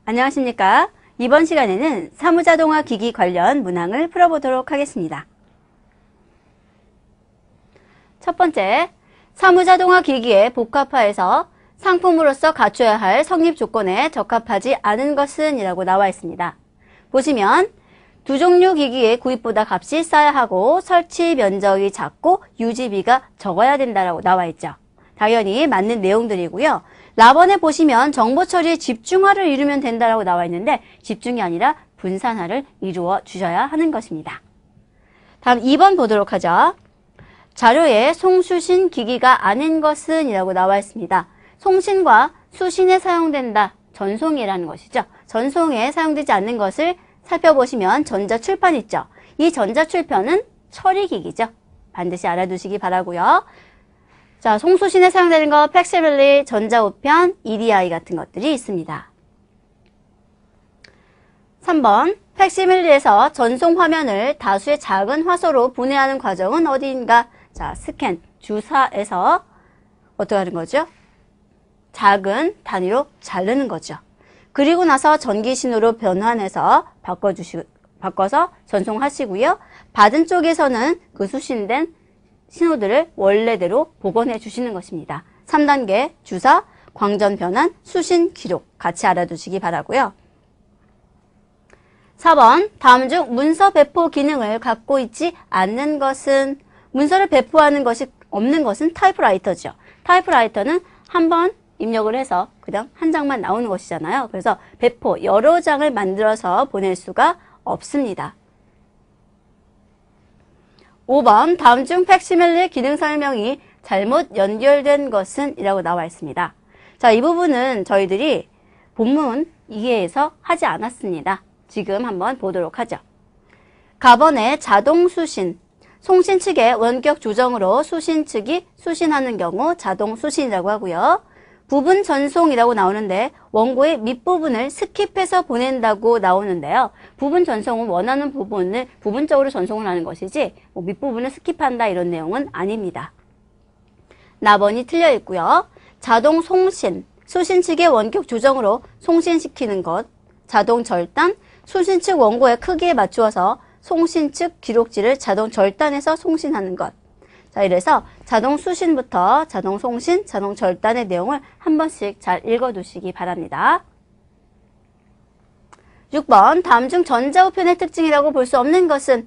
안녕하십니까? 이번 시간에는 사무자동화 기기 관련 문항을 풀어보도록 하겠습니다. 첫 번째, 사무자동화 기기의 복합화에서 상품으로서 갖춰야 할 성립 조건에 적합하지 않은 것은 이라고 나와 있습니다. 보시면 두 종류 기기의 구입보다 값이 싸야 하고 설치 면적이 작고 유지비가 적어야 된다라고 나와 있죠. 당연히 맞는 내용들이고요. 라번에 보시면 정보 처리 집중화를 이루면 된다라고 나와 있는데 집중이 아니라 분산화를 이루어 주셔야 하는 것입니다. 다음 2번 보도록 하죠. 자료에 송수신 기기가 아닌 것은 이라고 나와 있습니다. 송신과 수신에 사용된다. 전송이라는 것이죠. 전송에 사용되지 않는 것을 살펴보시면 전자출판 있죠. 이 전자출판은 처리기기죠. 반드시 알아두시기 바라고요. 자, 송수신에 사용되는 거 팩시밀리, 전자우편, EDI 같은 것들이 있습니다. 3번, 팩시밀리에서 전송 화면을 다수의 작은 화소로 분해하는 과정은 어디인가? 자, 스캔, 주사에서 어떻게 하는 거죠? 작은 단위로 자르는 거죠. 그리고 나서 전기신호로 변환해서 바꿔서 전송하시고요. 받은 쪽에서는 그 수신된 신호들을 원래대로 복원해 주시는 것입니다. 3단계 주사, 광전 변환, 수신 기록 같이 알아두시기 바라고요. 4번 다음 중 문서 배포 기능을 갖고 있지 않는 것은 문서를 배포하는 것이 없는 것은 타이프라이터죠. 타이프라이터는 한 번 입력을 해서 그냥 한 장만 나오는 것이잖아요. 그래서 배포 여러 장을 만들어서 보낼 수가 없습니다. 5번 다음 중 팩시밀리 기능 설명이 잘못 연결된 것은 이라고 나와 있습니다. 자, 이 부분은 저희들이 본문 2회에서 하지 않았습니다. 지금 한번 보도록 하죠. 가번의 자동 수신, 송신 측의 원격 조정으로 수신 측이 수신하는 경우 자동 수신이라고 하고요. 부분 전송이라고 나오는데 원고의 밑부분을 스킵해서 보낸다고 나오는데요. 부분 전송은 원하는 부분을 부분적으로 전송을 하는 것이지 밑부분을 스킵한다 이런 내용은 아닙니다. 나번이 틀려 있고요. 자동 송신, 수신 측의 원격 조정으로 송신시키는 것. 자동 절단, 수신 측 원고의 크기에 맞추어서 송신 측 기록지를 자동 절단해서 송신하는 것. 자, 이래서 자동 수신부터 자동 송신, 자동 절단의 내용을 한 번씩 잘 읽어두시기 바랍니다. 6번 다음 중 전자우편의 특징이라고 볼 수 없는 것은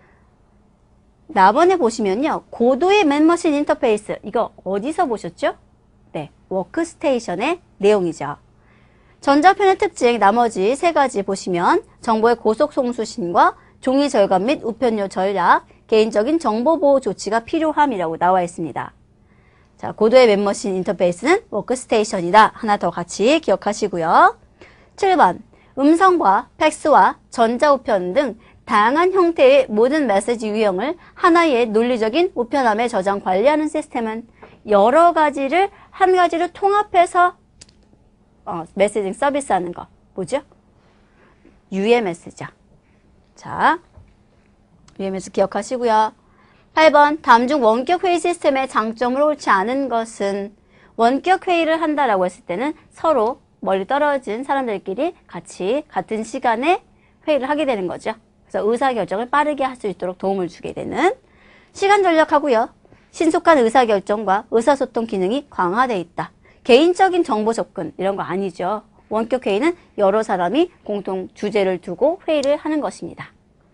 나번에 보시면요. 고도의 맨머신 인터페이스 이거 어디서 보셨죠? 네, 워크스테이션의 내용이죠. 전자우편의 특징 나머지 세 가지 보시면 정보의 고속 송수신과 종이 절감 및 우편료 전략, 개인적인 정보보호 조치가 필요함이라고 나와 있습니다. 자, 고도의 맨머신 인터페이스는 워크스테이션이다. 하나 더 같이 기억하시고요. 7번, 음성과 팩스와 전자우편 등 다양한 형태의 모든 메시지 유형을 하나의 논리적인 우편함에 저장 관리하는 시스템은 여러 가지를 한 가지로 통합해서 메시징 서비스하는 거. 뭐죠? UMS죠. 자, UMS 기억하시고요. 8번 다음 중 원격 회의 시스템의 장점으로 옳지 않은 것은 원격 회의를 한다라고 했을 때는 서로 멀리 떨어진 사람들끼리 같이 같은 시간에 회의를 하게 되는 거죠. 그래서 의사결정을 빠르게 할 수 있도록 도움을 주게 되는 시간 전략하고요. 신속한 의사결정과 의사소통 기능이 강화되어 있다. 개인적인 정보 접근 이런 거 아니죠. 원격 회의는 여러 사람이 공통 주제를 두고 회의를 하는 것입니다.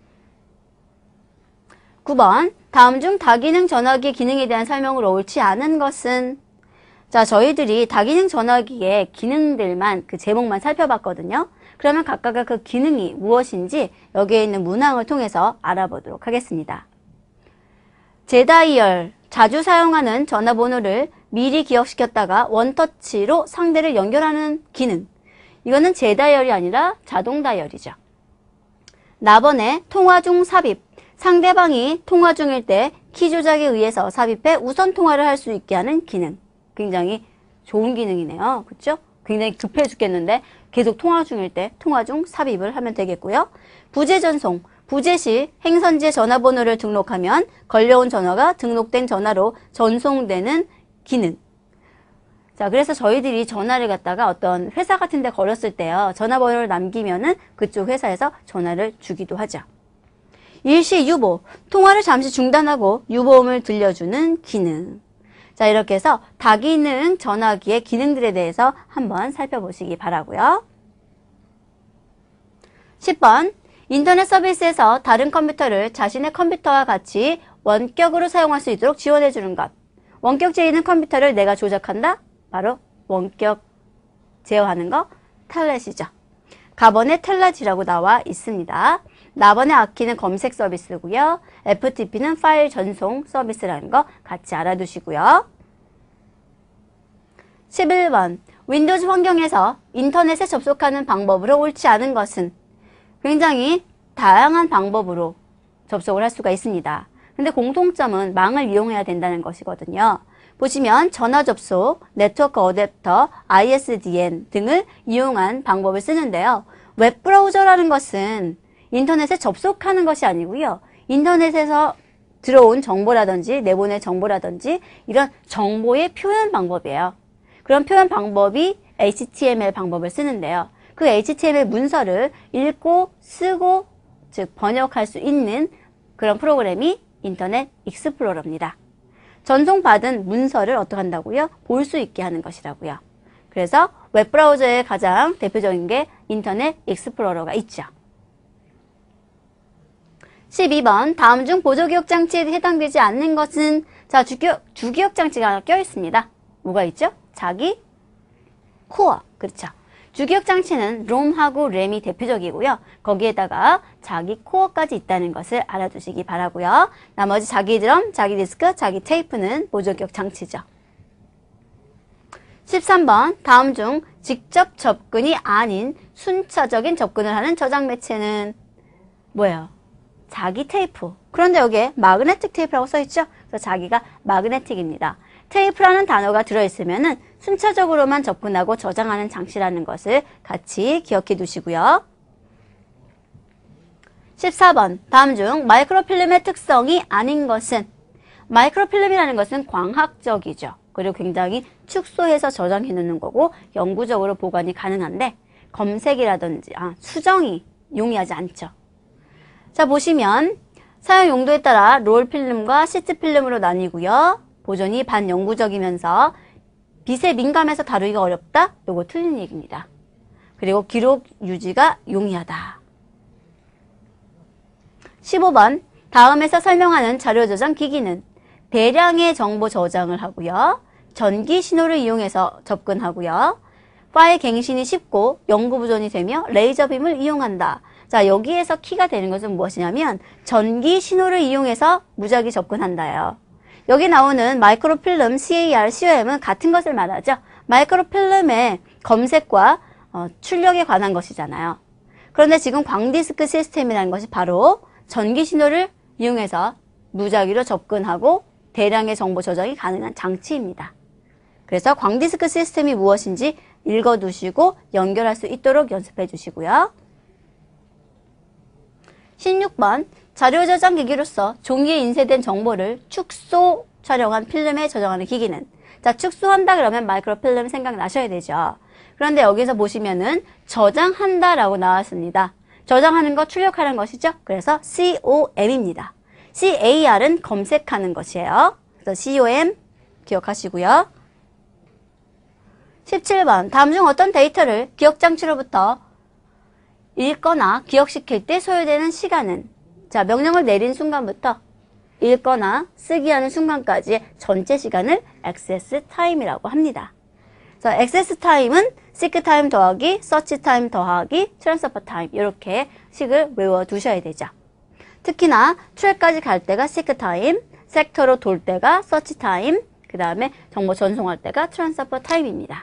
9번 다음 중 다기능 전화기 기능에 대한 설명으로 옳지 않은 것은 자, 저희들이 다기능 전화기의 기능들만 그 제목만 살펴봤거든요. 그러면 각각의 그 기능이 무엇인지 여기에 있는 문항을 통해서 알아보도록 하겠습니다. 제다이얼 자주 사용하는 전화번호를 미리 기억시켰다가 원터치로 상대를 연결하는 기능. 이거는 제다이얼이 아니라 자동 다이얼이죠. 나번에 통화 중 삽입. 상대방이 통화 중일 때 키 조작에 의해서 삽입해 우선 통화를 할 수 있게 하는 기능. 굉장히 좋은 기능이네요. 그렇죠? 굉장히 급해 죽겠는데 계속 통화 중일 때 통화 중 삽입을 하면 되겠고요. 부재 전송. 부재 시 행선지에 전화번호를 등록하면 걸려온 전화가 등록된 전화로 전송되는 기능. 자, 그래서 저희들이 전화를 갖다가 어떤 회사 같은 데 걸었을 때요. 전화번호를 남기면은 그쪽 회사에서 전화를 주기도 하죠. 일시 유보, 통화를 잠시 중단하고 유보음을 들려주는 기능. 자, 이렇게 해서 다기능 전화기의 기능들에 대해서 한번 살펴보시기 바라고요. 10번, 인터넷 서비스에서 다른 컴퓨터를 자신의 컴퓨터와 같이 원격으로 사용할 수 있도록 지원해 주는 것. 원격 제어있는 컴퓨터를 내가 조작한다? 바로 원격 제어하는 거 텔넷이죠. 가번의 텔넷이라고 나와 있습니다. 나번의 아키는 검색 서비스고요. FTP는 파일 전송 서비스라는 거 같이 알아두시고요. 11번, 윈도우즈 환경에서 인터넷에 접속하는 방법으로 옳지 않은 것은 굉장히 다양한 방법으로 접속을 할 수가 있습니다. 근데 공통점은 망을 이용해야 된다는 것이거든요. 보시면 전화 접속, 네트워크 어댑터, ISDN 등을 이용한 방법을 쓰는데요. 웹브라우저라는 것은 인터넷에 접속하는 것이 아니고요. 인터넷에서 들어온 정보라든지 내보낼 정보라든지 이런 정보의 표현 방법이에요. 그런 표현 방법이 HTML 방법을 쓰는데요. 그 HTML 문서를 읽고 쓰고 즉 번역할 수 있는 그런 프로그램이 인터넷 익스플로러입니다. 전송받은 문서를 어떻게 한다고요? 볼 수 있게 하는 것이라고요. 그래서 웹브라우저의 가장 대표적인 게 인터넷 익스플로러가 있죠. 12번, 다음 중 보조기억 장치에 해당되지 않는 것은 자, 주기억 장치가 하나 껴 있습니다. 뭐가 있죠? 자기 코어. 그렇죠. 주기억 장치는 롬하고 램이 대표적이고요. 거기에다가 자기 코어까지 있다는 것을 알아두시기 바라고요. 나머지 자기 드럼, 자기 디스크, 자기 테이프는 보조기억 장치죠. 13번, 다음 중 직접 접근이 아닌 순차적인 접근을 하는 저장 매체는 뭐예요? 자기 테이프. 그런데 여기에 마그네틱 테이프라고 써있죠? 그래서 자기가 마그네틱입니다. 테이프라는 단어가 들어있으면은 순차적으로만 접근하고 저장하는 장치라는 것을 같이 기억해 두시고요. 14번, 다음 중 마이크로필름의 특성이 아닌 것은 마이크로필름이라는 것은 광학적이죠. 그리고 굉장히 축소해서 저장해 놓는 거고 영구적으로 보관이 가능한데 검색이라든지 수정이 용이하지 않죠. 자, 보시면 사용 용도에 따라 롤필름과 시트필름으로 나뉘고요. 보존이 반영구적이면서 빛에 민감해서 다루기가 어렵다? 요거 틀린 얘기입니다. 그리고 기록 유지가 용이하다. 15번, 다음에서 설명하는 자료 저장 기기는 대량의 정보 저장을 하고요. 전기 신호를 이용해서 접근하고요. 파일 갱신이 쉽고 영구 보존이 되며 레이저 빔을 이용한다. 자, 여기에서 키가 되는 것은 무엇이냐면 전기 신호를 이용해서 무작위 접근한다예요. 여기 나오는 마이크로필름, CAR, COM은 같은 것을 말하죠. 마이크로필름의 검색과 출력에 관한 것이잖아요. 그런데 지금 광디스크 시스템이라는 것이 바로 전기 신호를 이용해서 무작위로 접근하고 대량의 정보 저장이 가능한 장치입니다. 그래서 광디스크 시스템이 무엇인지 읽어두시고 연결할 수 있도록 연습해 주시고요. 16번, 자료 저장 기기로서 종이에 인쇄된 정보를 축소 촬영한 필름에 저장하는 기기는 자, 축소한다 그러면 마이크로필름 생각나셔야 되죠. 그런데 여기서 보시면은 저장한다 라고 나왔습니다. 저장하는 거 출력하는 것이죠. 그래서 COM입니다. CAR은 검색하는 것이에요. 그래서 COM 기억하시고요. 17번, 다음 중 어떤 데이터를 기억장치로부터 읽거나 기억시킬 때 소요되는 시간은 자, 명령을 내린 순간부터 읽거나 쓰기 하는 순간까지의 전체 시간을 액세스 타임이라고 합니다. 자, 액세스 타임은 시크 타임 더하기 서치 타임 더하기 트랜스퍼 타임 이렇게 식을 외워두셔야 되죠. 특히나 트랙까지 갈 때가 시크 타임, 섹터로 돌 때가 서치 타임, 그 다음에 정보 전송할 때가 트랜스퍼 타임입니다.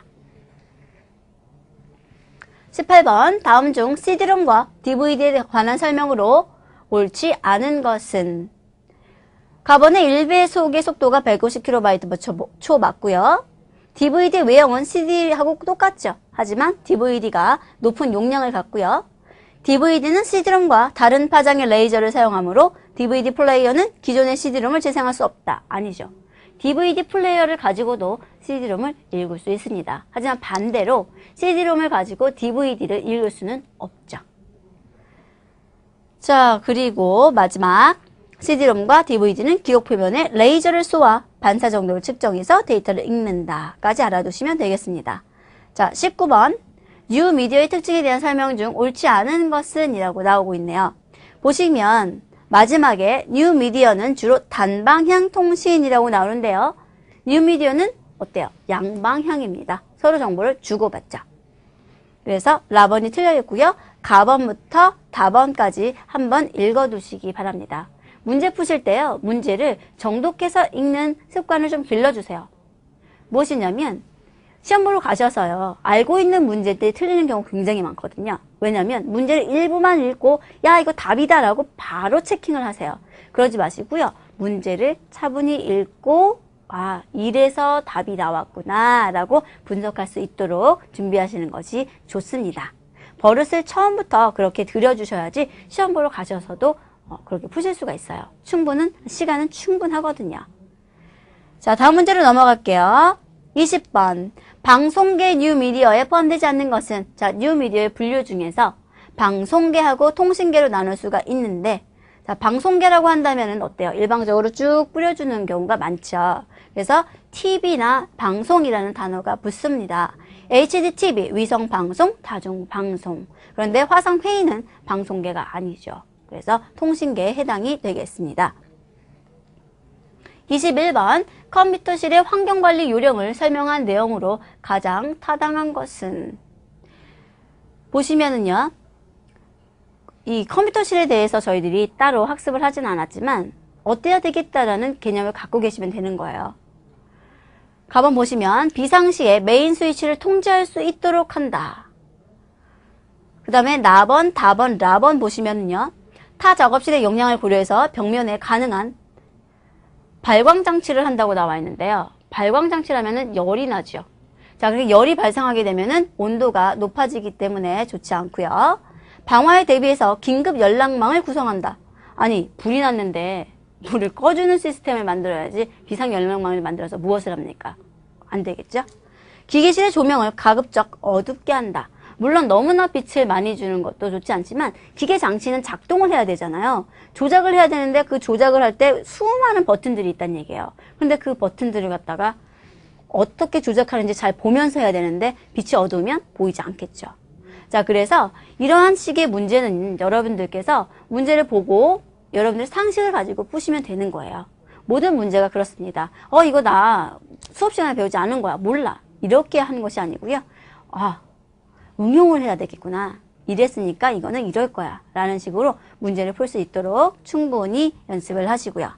18번, 다음 중 CD롬과 DVD에 관한 설명으로 옳지 않은 것은 가번의 1배속의 속도가 150kb/초 맞고요. DVD 외형은 CD하고 똑같죠. 하지만 DVD가 높은 용량을 갖고요. DVD는 CD롬과 다른 파장의 레이저를 사용하므로 DVD 플레이어는 기존의 CD롬을 재생할 수 없다. 아니죠. DVD 플레이어를 가지고도 CD롬을 읽을 수 있습니다. 하지만 반대로 CD롬을 가지고 DVD를 읽을 수는 없죠. 자, 그리고 마지막 CD롬과 DVD는 기록 표면에 레이저를 쏘아 반사 정도를 측정해서 데이터를 읽는다까지 알아두시면 되겠습니다. 자, 19번 뉴 미디어의 특징에 대한 설명 중 옳지 않은 것은 이라고 나오고 있네요. 보시면 마지막에 뉴 미디어는 주로 단방향 통신이라고 나오는데요. 뉴 미디어는 어때요? 양방향입니다. 서로 정보를 주고받죠. 그래서 라번이 틀려있고요. 가번부터 다번까지 한번 읽어두시기 바랍니다. 문제 푸실 때요. 문제를 정독해서 읽는 습관을 좀 길러주세요. 무엇이냐면 시험 보러 가셔서요. 알고 있는 문제들이 틀리는 경우 굉장히 많거든요. 왜냐면 문제를 일부만 읽고 야 이거 답이다 라고 바로 체킹을 하세요. 그러지 마시고요. 문제를 차분히 읽고 아 이래서 답이 나왔구나 라고 분석할 수 있도록 준비하시는 것이 좋습니다. 버릇을 처음부터 그렇게 들여주셔야지 시험 보러 가셔서도 그렇게 푸실 수가 있어요. 시간은 충분하거든요. 자, 다음 문제로 넘어갈게요. 20번. 방송계 뉴미디어에 포함되지 않는 것은 자, 뉴미디어의 분류 중에서 방송계하고 통신계로 나눌 수가 있는데 자, 방송계라고 한다면은 어때요? 일방적으로 쭉 뿌려주는 경우가 많죠. 그래서 TV나 방송이라는 단어가 붙습니다. HDTV, 위성방송, 다중방송. 그런데 화상회의는 방송계가 아니죠. 그래서 통신계에 해당이 되겠습니다. 21번 컴퓨터실의 환경관리 요령을 설명한 내용으로 가장 타당한 것은 보시면은요. 이 컴퓨터실에 대해서 저희들이 따로 학습을 하진 않았지만 어때야 되겠다라는 개념을 갖고 계시면 되는 거예요. 가번 보시면 비상시에 메인 스위치를 통제할 수 있도록 한다. 그 다음에 나번, 다번, 라번 보시면은요. 타 작업실의 역량을 고려해서 벽면에 가능한 발광장치를 한다고 나와 있는데요. 발광장치라면은 열이 나죠. 자, 그리고 열이 발생하게 되면은 온도가 높아지기 때문에 좋지 않고요. 방화에 대비해서 긴급 연락망을 구성한다. 아니, 불이 났는데 불을 꺼주는 시스템을 만들어야지 비상 연락망을 만들어서 무엇을 합니까? 안 되겠죠? 기계실의 조명을 가급적 어둡게 한다. 물론 너무나 빛을 많이 주는 것도 좋지 않지만 기계 장치는 작동을 해야 되잖아요. 조작을 해야 되는데 그 조작을 할 때 수많은 버튼들이 있다는 얘기예요. 근데 그 버튼들을 갖다가 어떻게 조작하는지 잘 보면서 해야 되는데 빛이 어두우면 보이지 않겠죠. 자, 그래서 이러한 식의 문제는 여러분들께서 문제를 보고 여러분들 상식을 가지고 푸시면 되는 거예요. 모든 문제가 그렇습니다. 이거 나 수업 시간에 배우지 않은 거야. 몰라. 이렇게 하는 것이 아니고요. 응용을 해야 되겠구나. 이랬으니까 이거는 이럴 거야. 라는 식으로 문제를 풀 수 있도록 충분히 연습을 하시고요.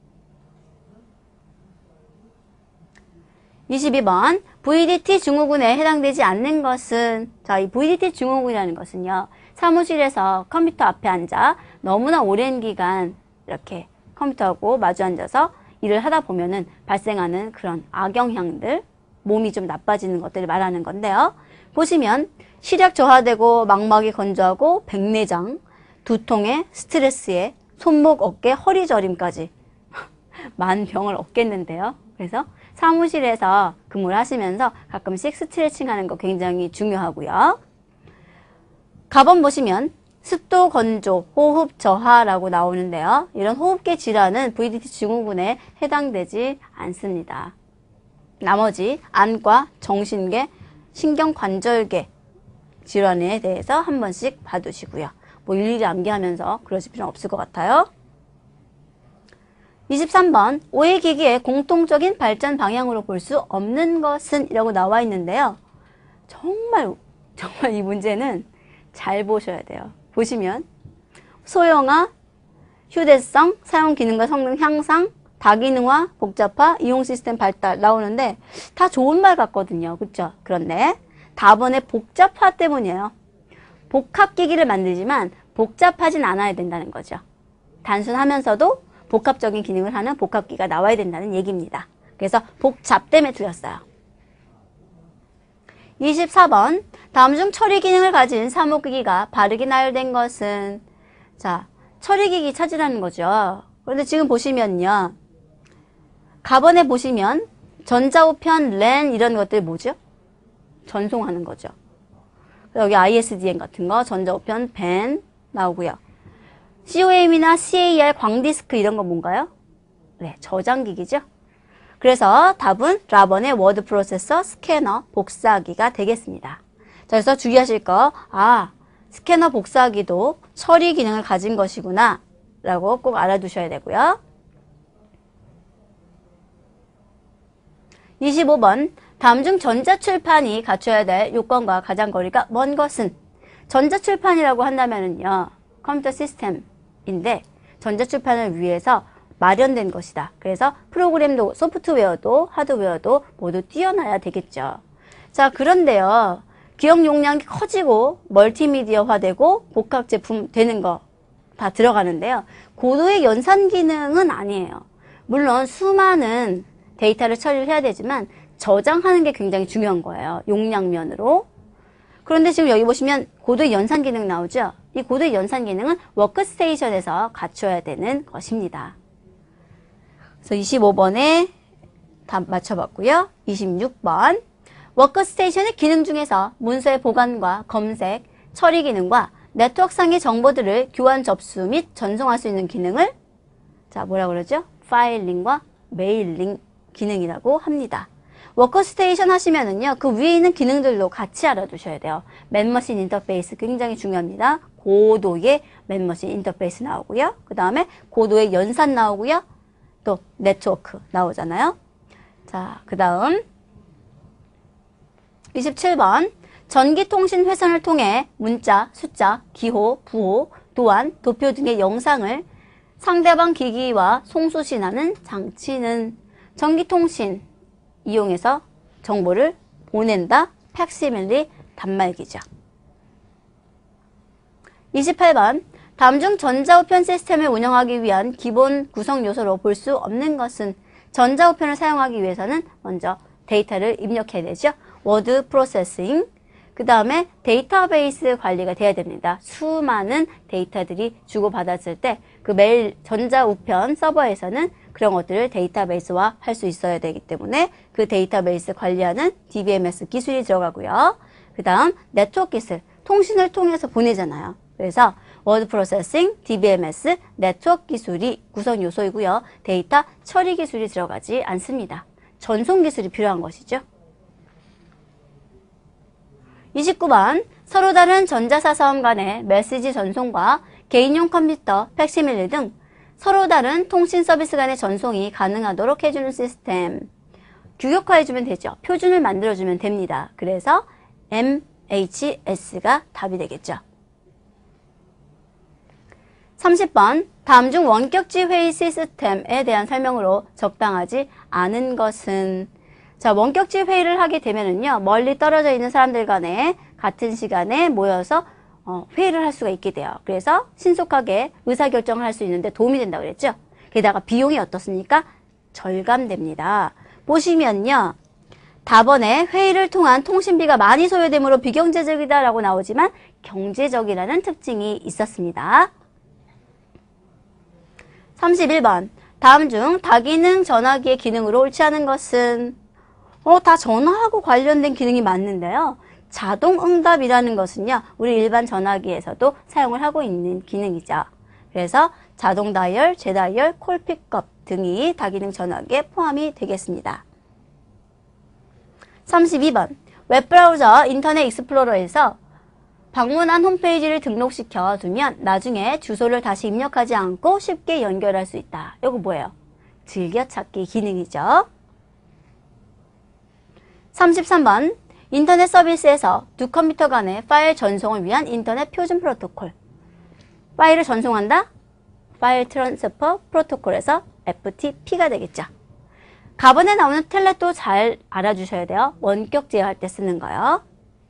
22번 VDT 증후군에 해당되지 않는 것은 자, 이 VDT 증후군이라는 것은요. 사무실에서 컴퓨터 앞에 앉아 너무나 오랜 기간 이렇게 컴퓨터하고 마주 앉아서 일을 하다 보면은 발생하는 그런 악영향들, 몸이 좀 나빠지는 것들을 말하는 건데요. 보시면 시력 저하되고 망막이 건조하고 백내장, 두통에 스트레스에 손목, 어깨, 허리 저림까지 만병을 얻겠는데요. 그래서 사무실에서 근무를 하시면서 가끔씩 스트레칭 하는 거 굉장히 중요하고요. 가번 보시면 습도 건조, 호흡 저하라고 나오는데요. 이런 호흡기 질환은 VDT 증후군에 해당되지 않습니다. 나머지 안과, 정신계, 신경관절계 질환에 대해서 한 번씩 봐두시고요. 뭐 일일이 암기하면서 그러실 필요는 없을 것 같아요. 23번 오해기기의 공통적인 발전 방향으로 볼 수 없는 것은 이라고 나와 있는데요. 정말 이 문제는 잘 보셔야 돼요. 보시면 소형화, 휴대성, 사용 기능과 성능 향상, 다기능화, 복잡화, 이용 시스템 발달 나오는데 다 좋은 말 같거든요. 그렇죠? 그런데 답안의 복잡화 때문이에요. 복합기기를 만들지만 복잡하진 않아야 된다는 거죠. 단순하면서도 복합적인 기능을 하는 복합기가 나와야 된다는 얘기입니다. 그래서 복잡 때문에 틀렸어요. 24번 다음 중 처리 기능을 가진 사무기기가 바르게 나열된 것은 자, 처리기기 찾으라는 거죠. 그런데 지금 보시면요. 가번에 보시면 전자우편, 랜 이런 것들 뭐죠? 전송하는 거죠. 여기 ISDN 같은 거, 전자우편, 밴 나오고요. COM이나 CAR, 광디스크 이런 건 뭔가요? 네, 저장기기죠. 그래서 답은 라번의 워드 프로세서, 스캐너, 복사기가 되겠습니다. 자, 그래서 주의하실 거, 스캐너 복사기도 처리 기능을 가진 것이구나 라고 꼭 알아두셔야 되고요. 25번, 다음 중 전자출판이 갖춰야 될 요건과 가장 거리가 먼 것은? 전자출판이라고 한다면은요, 컴퓨터 시스템인데 전자출판을 위해서 마련된 것이다. 그래서 프로그램도, 소프트웨어도, 하드웨어도 모두 뛰어나야 되겠죠. 자, 그런데요, 기억 용량이 커지고 멀티미디어화되고 복합 제품 되는 거 다 들어가는데요. 고도의 연산 기능은 아니에요. 물론 수많은 데이터를 처리를 해야 되지만 저장하는 게 굉장히 중요한 거예요. 용량면으로. 그런데 지금 여기 보시면 고도의 연산 기능 나오죠? 이 고도의 연산 기능은 워크스테이션에서 갖춰야 되는 것입니다. 그래서 25번에 답 맞춰봤고요. 26번. 워크스테이션의 기능 중에서 문서의 보관과 검색, 처리 기능과 네트워크상의 정보들을 교환 접수 및 전송할 수 있는 기능을 뭐라 그러죠? 파일링과 메일링 기능이라고 합니다. 워크스테이션 하시면은요, 그 위에 있는 기능들도 같이 알아두셔야 돼요. 맨머신 인터페이스 굉장히 중요합니다. 고도의 맨머신 인터페이스 나오고요. 그 다음에 고도의 연산 나오고요. 또 네트워크 나오잖아요. 자, 그 다음 27번. 전기통신 회선을 통해 문자, 숫자, 기호, 부호, 도안, 도표 등의 영상을 상대방 기기와 송수신하는 장치는? 전기통신 이용해서 정보를 보낸다. 팩시밀리 단말기죠. 28번. 다음 중 전자우편 시스템을 운영하기 위한 기본 구성 요소로 볼 수 없는 것은? 전자우편을 사용하기 위해서는 먼저 데이터를 입력해야 되죠. 워드 프로세싱, 그 다음에 데이터베이스 관리가 돼야 됩니다. 수많은 데이터들이 주고받았을 때 그 메일 전자우편 서버에서는 그런 것들을 데이터베이스화 할 수 있어야 되기 때문에 그 데이터베이스 관리하는 DBMS 기술이 들어가고요. 그 다음 네트워크 기술, 통신을 통해서 보내잖아요. 그래서 워드 프로세싱, DBMS, 네트워크 기술이 구성 요소이고요. 데이터 처리 기술이 들어가지 않습니다. 전송 기술이 필요한 것이죠. 29번. 서로 다른 전자사서함 간의 메시지 전송과 개인용 컴퓨터, 팩시밀리 등 서로 다른 통신 서비스 간의 전송이 가능하도록 해주는 시스템. 규격화해주면 되죠. 표준을 만들어주면 됩니다. 그래서 MHS가 답이 되겠죠. 30번. 다음 중 원격지 회의 시스템에 대한 설명으로 적당하지 않은 것은? 자, 원격지 회의를 하게 되면은요, 멀리 떨어져 있는 사람들 간에 같은 시간에 모여서 회의를 할 수가 있게 돼요. 그래서 신속하게 의사결정을 할 수 있는데 도움이 된다고 그랬죠. 게다가 비용이 어떻습니까? 절감됩니다. 보시면요, 답안에 회의를 통한 통신비가 많이 소요되므로 비경제적이다 라고 나오지만 경제적이라는 특징이 있었습니다. 31번. 다음 중 다기능 전화기의 기능으로 옳지 않은 것은? 다 전화하고 관련된 기능이 맞는데요. 자동응답이라는 것은요, 우리 일반 전화기에서도 사용을 하고 있는 기능이죠. 그래서 자동 다이얼, 재다이얼, 콜 픽업 등이 다기능 전화기에 포함이 되겠습니다. 32번. 웹브라우저 인터넷 익스플로러에서 방문한 홈페이지를 등록시켜 두면 나중에 주소를 다시 입력하지 않고 쉽게 연결할 수 있다. 이거 뭐예요? 즐겨찾기 기능이죠. 33번. 인터넷 서비스에서 두 컴퓨터 간의 파일 전송을 위한 인터넷 표준 프로토콜. 파일을 전송한다? 파일 트랜스퍼 프로토콜에서 FTP가 되겠죠. 가번에 나오는 텔넷도 잘 알아주셔야 돼요. 원격 제어할 때 쓰는 거요.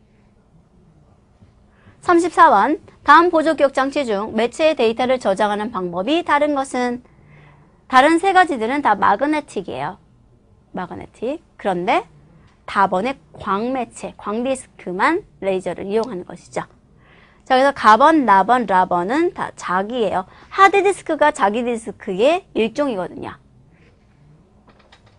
34번. 다음 보조기억 장치 중 매체의 데이터를 저장하는 방법이 다른 것은? 다른 세 가지들은 다 마그네틱이에요. 마그네틱. 그런데 답안의 광매체, 광디스크만 레이저를 이용하는 것이죠. 자, 그래서 가번, 나번, 라번은 다 자기예요. 하드디스크가 자기 디스크의 일종이거든요.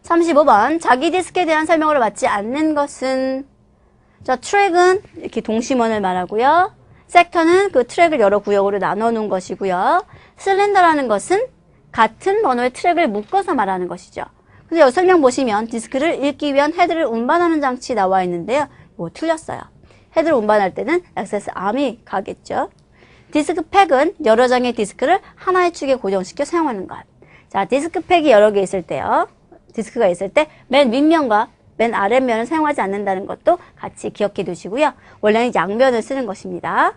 35번 자기 디스크에 대한 설명으로 맞지 않는 것은 자, 트랙은 이렇게 동심원을 말하고요. 섹터는 그 트랙을 여러 구역으로 나눠 놓은 것이고요. 실린더라는 것은 같은 번호의 트랙을 묶어서 말하는 것이죠. 그래서 여기 설명 보시면 디스크를 읽기 위한 헤드를 운반하는 장치 나와 있는데요. 이거 틀렸어요. 헤드를 운반할 때는 액세스 암이 가겠죠. 디스크 팩은 여러 장의 디스크를 하나의 축에 고정시켜 사용하는 것. 자, 디스크 팩이 여러 개 있을 때요. 디스크가 있을 때 맨 윗면과 맨 아랫면을 사용하지 않는다는 것도 같이 기억해 두시고요. 원래는 양면을 쓰는 것입니다.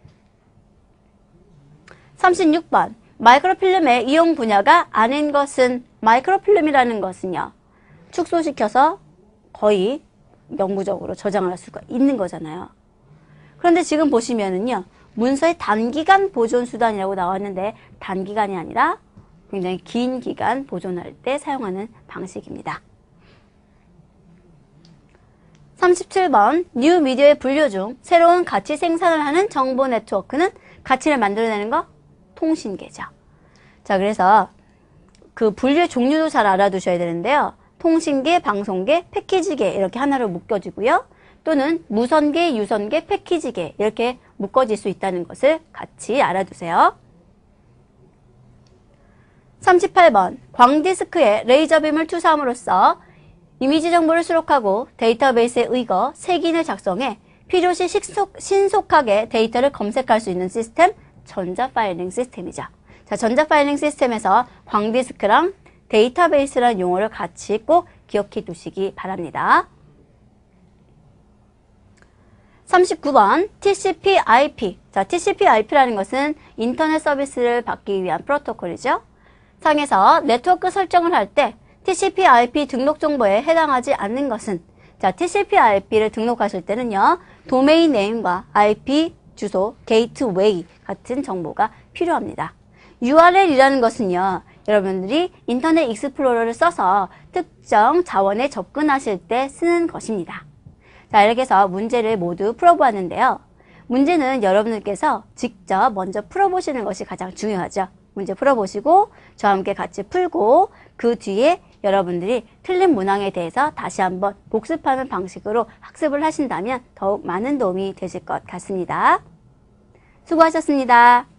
36번 마이크로필름의 이용 분야가 아닌 것은 마이크로필름이라는 것은요. 축소시켜서 거의 영구적으로 저장을 할 수가 있는 거잖아요. 그런데 지금 보시면은요. 문서의 단기간 보존 수단이라고 나왔는데 단기간이 아니라 굉장히 긴 기간 보존할 때 사용하는 방식입니다. 37번 뉴 미디어의 분류 중 새로운 가치 생산을 하는 정보 네트워크는 가치를 만들어내는 거 통신계죠. 자, 그래서 그 분류의 종류도 잘 알아두셔야 되는데요. 통신계, 방송계, 패키지계 이렇게 하나로 묶여지고요. 또는 무선계, 유선계, 패키지계 이렇게 묶어질 수 있다는 것을 같이 알아두세요. 38번 광디스크에 레이저빔을 투사함으로써 이미지 정보를 수록하고 데이터베이스에 의거 색인을 작성해 필요시 신속하게 데이터를 검색할 수 있는 시스템 전자파일링 시스템이죠. 자, 전자파일링 시스템에서 광디스크랑 데이터베이스라는 용어를 같이 꼭 기억해 두시기 바랍니다. 39번 TCP/IP. 자, TCP/IP라는 것은 인터넷 서비스를 받기 위한 프로토콜이죠. 상에서 네트워크 설정을 할 때 TCP/IP 등록 정보에 해당하지 않는 것은 자, TCP/IP를 등록하실 때는요. 도메인 네임과 IP 주소, 게이트웨이 같은 정보가 필요합니다. URL이라는 것은요. 여러분들이 인터넷 익스플로러를 써서 특정 자원에 접근하실 때 쓰는 것입니다. 자, 이렇게 해서 문제를 모두 풀어보았는데요. 문제는 여러분들께서 직접 먼저 풀어보시는 것이 가장 중요하죠. 문제 풀어보시고 저와 함께 같이 풀고 그 뒤에 여러분들이 틀린 문항에 대해서 다시 한번 복습하는 방식으로 학습을 하신다면 더욱 많은 도움이 되실 것 같습니다. 수고하셨습니다.